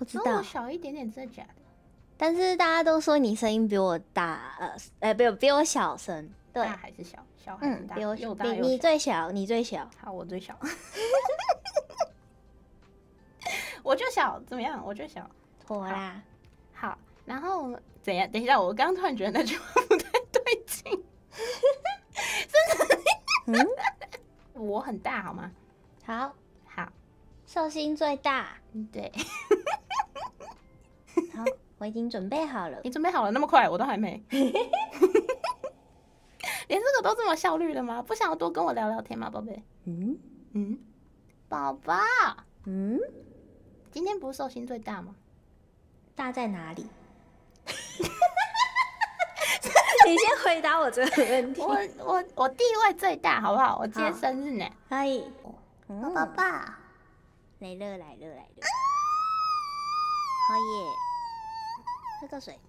不知道跟我小一点点，真的假的？ 但是大家都说你声音比我大，比我小声。对， 大还是小？小还是大？ 比我又大你最小，你最小。 好，我最小。我就小，怎么样？我就小。 妥啦。 好，然后怎样？等一下，我刚刚突然觉得那句话不太对劲。真的？我很大好吗？ 好， 好， 寿星最大。 对。 好，我已经准备好了。 你准备好了那么快，我都还没。连这个都这么效率了吗？不想要多跟我聊聊天吗，宝贝？宝宝，今天不是寿星最大吗？ 大在哪里？你先回答我这个问题。 我地位最大，好不好？我今天生日呢。 可以。 宝宝， 来了。好耶！喝个水。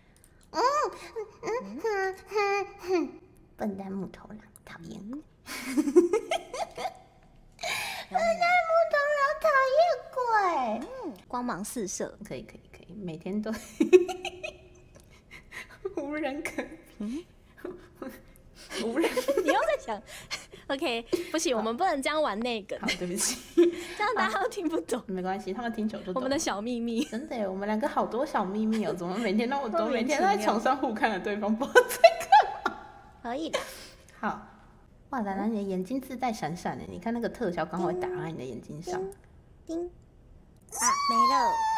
笨蛋木头狼，讨厌。 笨蛋木头狼讨厌鬼。 光芒四射。 可以，每天都无人可比。无人， 你又在想？OK， 不行，我们不能这样玩那个。 好，对不起， 这样大家都听不懂。 没关系，他们听久就懂。 我们的小秘密， 真的耶，我们两个好多小秘密哦，怎么每天那么多？每天都在床上互看着对方，不知道在干嘛。 可以的。 好，哇，兰兰，你的眼睛自带闪闪的，你看那个特效刚好会打在你的眼睛上。 叮，啊，没了。